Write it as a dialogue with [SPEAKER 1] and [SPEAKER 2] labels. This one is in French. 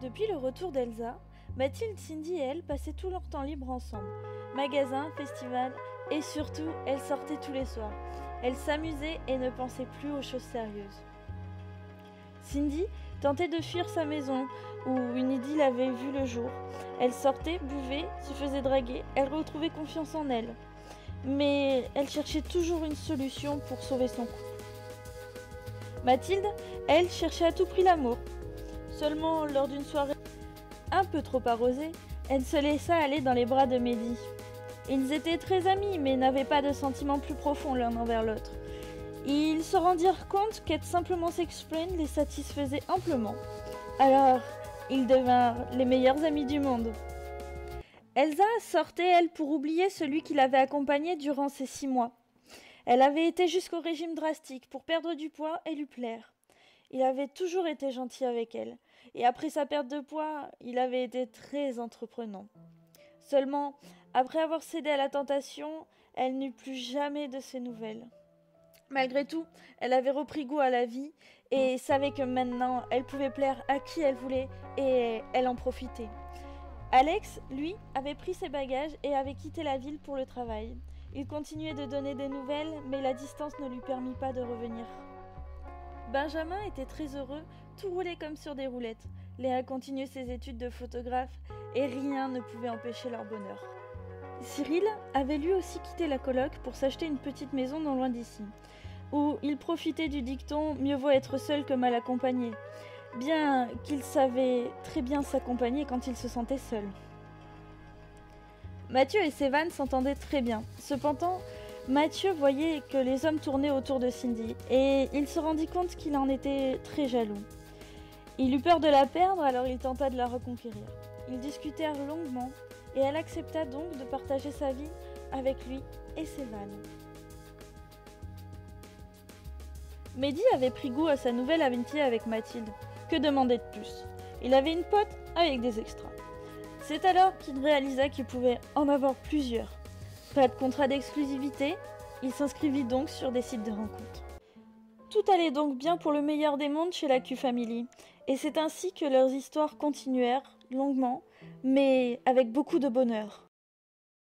[SPEAKER 1] Depuis le retour d'Elsa, Mathilde, Cindy et elle passaient tout leur temps libre ensemble. Magasins, festivals et surtout, elles sortaient tous les soirs. Elles s'amusaient et ne pensaient plus aux choses sérieuses. Cindy tentait de fuir sa maison où une idylle avait vu le jour. Elle sortait, buvait, se faisait draguer, elle retrouvait confiance en elle. Mais elle cherchait toujours une solution pour sauver son couple. Mathilde, elle, cherchait à tout prix l'amour. Seulement, lors d'une soirée un peu trop arrosée, elle se laissa aller dans les bras de Mehdi. Ils étaient très amis, mais n'avaient pas de sentiments plus profonds l'un envers l'autre. Ils se rendirent compte qu'être simplement sex-friend les satisfaisait amplement. Alors, ils devinrent les meilleurs amis du monde. Elsa sortait, elle, pour oublier celui qui l'avait accompagnée durant ces 6 mois. Elle avait été jusqu'au régime drastique pour perdre du poids et lui plaire. Il avait toujours été gentil avec elle, et après sa perte de poids, il avait été très entreprenant. Seulement, après avoir cédé à la tentation, elle n'eut plus jamais de ses nouvelles. Malgré tout, elle avait repris goût à la vie et savait que maintenant, elle pouvait plaire à qui elle voulait et elle en profitait. Alex, lui, avait pris ses bagages et avait quitté la ville pour le travail. Il continuait de donner des nouvelles, mais la distance ne lui permit pas de revenir. Benjamin était très heureux, tout roulait comme sur des roulettes. Léa continuait ses études de photographe et rien ne pouvait empêcher leur bonheur. Cyril avait lui aussi quitté la coloc pour s'acheter une petite maison non loin d'ici, où il profitait du dicton « mieux vaut être seul que mal accompagné », bien qu'il savait très bien s'accompagner quand il se sentait seul. Mathieu et Sévan s'entendaient très bien. Cependant, Mathieu voyait que les hommes tournaient autour de Cindy et il se rendit compte qu'il en était très jaloux. Il eut peur de la perdre, alors il tenta de la reconquérir. Ils discutèrent longuement et elle accepta donc de partager sa vie avec lui et Sévan. Mehdi avait pris goût à sa nouvelle amitié avec Mathilde. Que demander de plus? Il avait une pote avec des extras. C'est alors qu'il réalisa qu'il pouvait en avoir plusieurs. Pas de contrat d'exclusivité, il s'inscrivit donc sur des sites de rencontres. Tout allait donc bien pour le meilleur des mondes chez la Q-Family, et c'est ainsi que leurs histoires continuèrent longuement, mais avec beaucoup de bonheur.